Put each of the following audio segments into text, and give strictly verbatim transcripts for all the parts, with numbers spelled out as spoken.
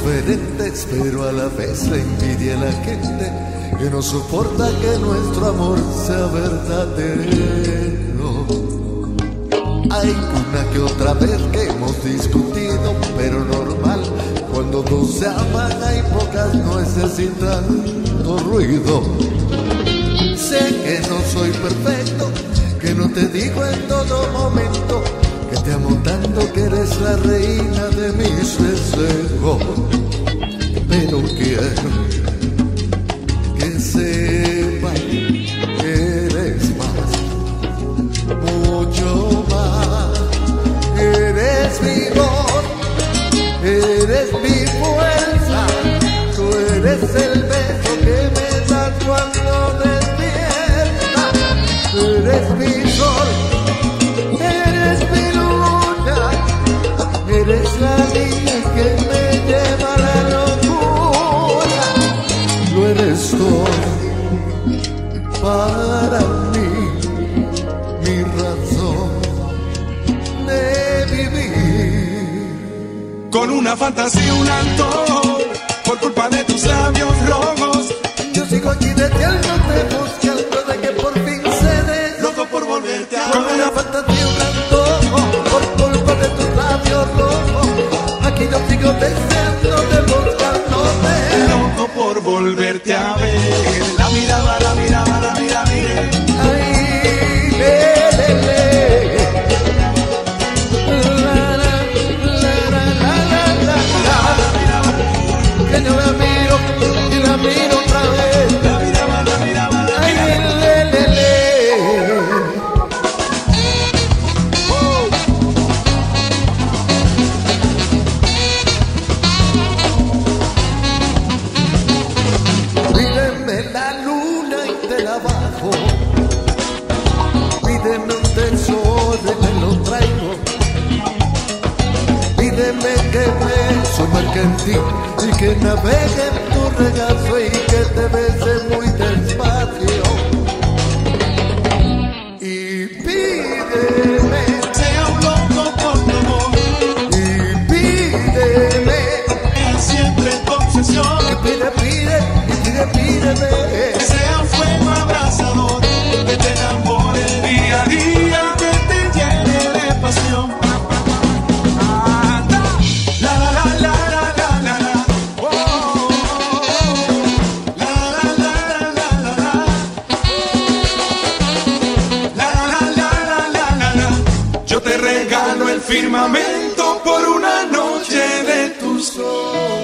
diferentes, pero a la vez la envidia a la gente que no soporta que nuestro amor sea verdadero. Hay una que otra vez que hemos discutido, pero normal, cuando dos se aman hay pocas nueces y tanto ruido. Sé que no soy perfecto, que no te digo en todo momento que te amo tanto, que eres la reina de mis deseos, pero quiero que sepas que eres más, mucho más. Eres mi voz, eres mi fuerza, tú eres el beso que me das cuando despiertas, tú eres mi sol, eres mi luna, eres la niña que me lleva a la locura. Tú eres todo para mí, mi razón de vivir. Con una fantasía, un antojo, por culpa de tus labios rojos, yo sigo aquí deseándote, buscando de que por fin se dé. loco por volverte a Con una fantasía, un antojo, por culpa de tus labios rojos, aquí yo sigo deseándote, buscándote. loco por volverte a ver. La mirada, la mirada, la mirada, mire. Ay, le, le, le. La, la, la, la, la, la, la. Que yo la miro y la miro otra vez. La mirada, la mirada, la Ay, mirada. le, le, le. Pídeme la luna y te la bajo, pídeme un tesoro y me lo traigo, pídeme que me sumerja en ti y que navegue en tu regazo y que te bese muy despacio. Y pídeme, Sea un loco por tu amor, y pídeme, siempre en tu obsesión. y pide, pide, y pide, pídeme. Que sea un fuego abrasador, que te enamore día a día, que te llene de pasión. Anda. La la la la la la la la. Oh, oh, oh. La la la la la la la. La la la la la la la. Yo te regalo el firmamento por una noche de tu sol.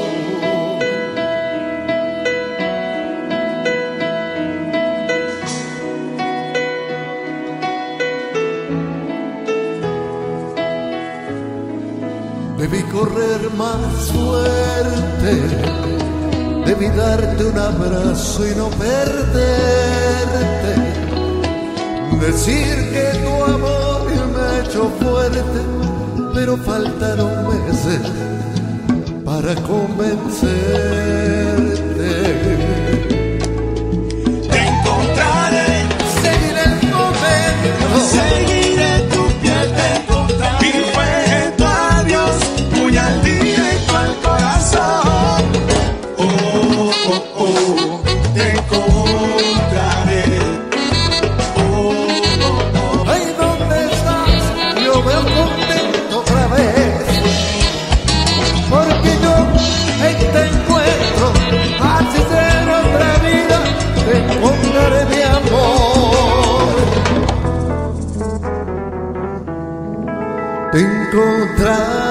Debí correr más fuerte, debí darte un abrazo y no perderte, decir que tu amor me ha hecho fuerte, pero faltaron meses para convencerte. Te encontraré, Seguiré el momento, seguiré tu piel, te encontraré. Mi fuego, adiós, muy al día y tú al corazón. Oh, oh, oh, te encontraré. Oh, oh, oh. ay, ¿dónde estás? Yo veo contento otra vez, porque yo ahí te encuentro, así será otra vida, te encontraré mi amor. Te encontraré.